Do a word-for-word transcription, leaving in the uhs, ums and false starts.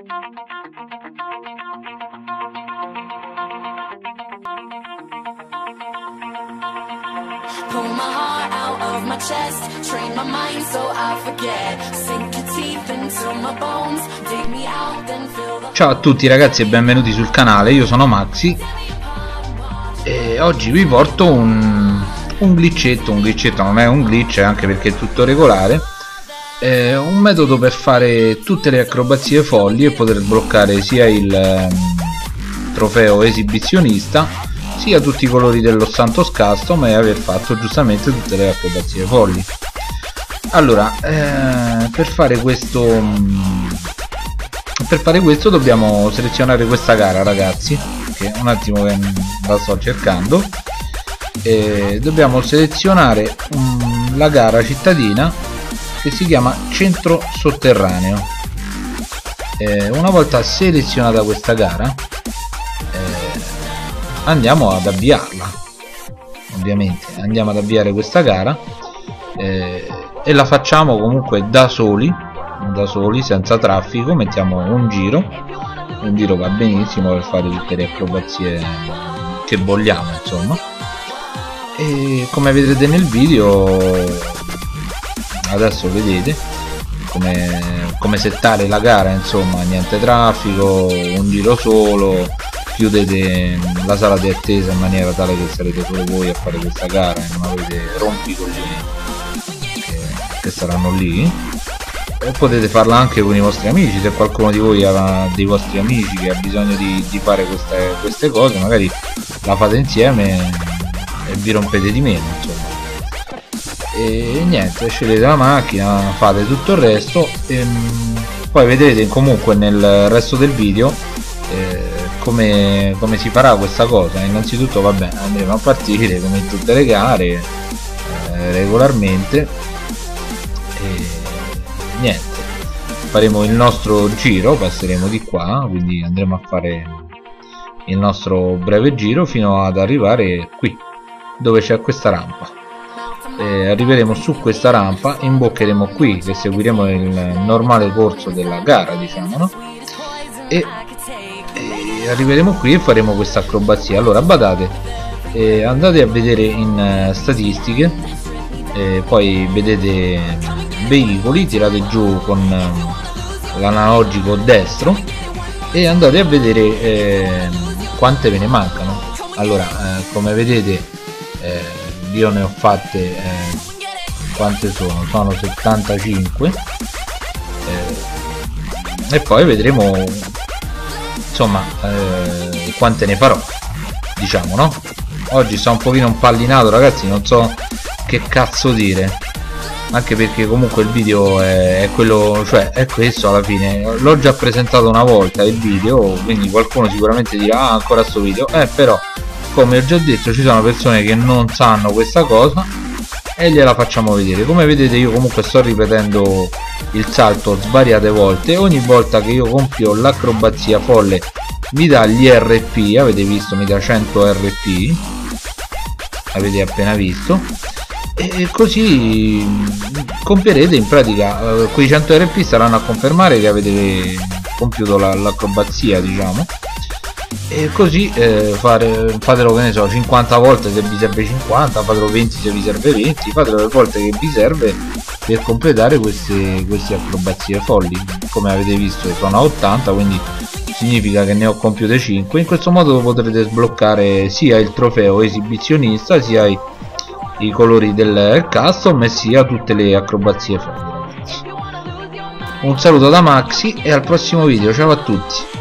Pull my heart out of my chest, train my mind so I forget, sink your teeth into my bones, dig me out then fill the... Ciao a tutti ragazzi e benvenuti sul canale, io sono Maxi e oggi vi porto un, un glitchetto, un glitchetto non è un glitch anche perché è tutto regolare, è un metodo per fare tutte le acrobazie folli e poter sbloccare sia il um, trofeo esibizionista sia tutti i colori dello Santos Custom e aver fatto giustamente tutte le acrobazie folli. Allora eh, per fare questo per fare questo dobbiamo selezionare questa gara, ragazzi, che un attimo che la sto cercando, e dobbiamo selezionare um, la gara cittadina che si chiama Centro Sotterraneo. Eh, una volta selezionata questa gara andiamo ad avviarla, ovviamente andiamo ad avviare questa gara eh, e la facciamo comunque da soli da soli senza traffico. Mettiamo un giro, un giro va benissimo per fare tutte le acrobazie che vogliamo, insomma. E come vedrete nel video, adesso vedete come, come settare la gara, insomma, niente traffico, un giro solo, chiudete la sala di attesa in maniera tale che sarete solo voi a fare questa gara e non avete rompicoglioni che, che saranno lì. E potete farla anche con i vostri amici, se qualcuno di voi ha dei vostri amici che ha bisogno di, di fare queste, queste cose, magari la fate insieme e vi rompete di meno, insomma. E niente, scegliete la macchina, fate tutto il resto e poi vedrete comunque nel resto del video eh, Come, come si farà questa cosa. Innanzitutto vabbè, andremo a partire come in tutte le gare eh, regolarmente e niente, faremo il nostro giro, passeremo di qua, quindi andremo a fare il nostro breve giro fino ad arrivare qui dove c'è questa rampa. E arriveremo su questa rampa, imboccheremo qui che seguiremo il normale corso della gara, diciamo, no? E arriveremo qui e faremo questa acrobazia. Allora badate, eh, andate a vedere in uh, statistiche, eh, poi vedete veicoli, tirate giù con uh, l'analogico destro e andate a vedere eh, quante ve ne mancano. Allora eh, come vedete eh, io ne ho fatte eh, quante sono? Sono settantacinque eh, e poi vedremo insomma eh, quante ne farò, diciamo, no? Oggi sto un pochino impallinato, ragazzi, non so che cazzo dire, anche perché comunque il video è, è quello, cioè è questo alla fine. L'ho già presentato una volta il video, quindi qualcuno sicuramente dirà ah, ancora sto video, eh però come ho già detto ci sono persone che non sanno questa cosa e gliela facciamo vedere. Come vedete io comunque sto ripetendo il salto svariate volte, ogni volta che io compio l'acrobazia folle mi dà gli R P, avete visto, mi dà cento R P, avete appena visto, e così compierete in pratica eh, quei cento R P saranno a confermare che avete compiuto l'acrobazia, diciamo, e così eh, fare, fatelo, che ne so, cinquanta volte se vi serve cinquanta, fatelo venti se vi serve venti, fatelo le volte che vi serve per completare queste, queste acrobazie folli. Come avete visto sono a ottanta, quindi significa che ne ho compiute cinque. In questo modo potrete sbloccare sia il trofeo esibizionista, sia i, i colori del custom e sia tutte le acrobazie folli, ragazzi. Un saluto da Maxi e al prossimo video, ciao a tutti.